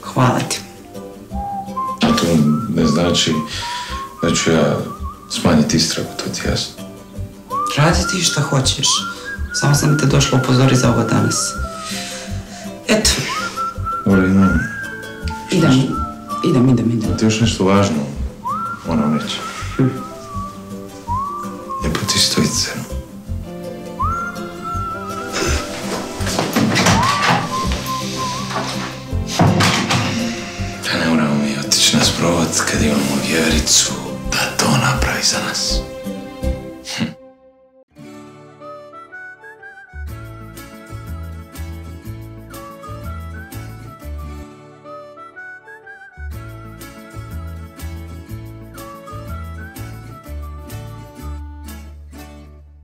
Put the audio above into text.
Hvala ti. A to ne znači da ću ja smanjiti istragu, to ti jasno. Radi ti šta hoćeš. Samo sam te došla upozoriti za ovo danas. Eto. Dobro, idem. Idem. Ti još nešto važno moram reći. Lijepo ti stoji crno. Da ne moramo mi otići nas provat kad imamo vjericu da to napravi za nas.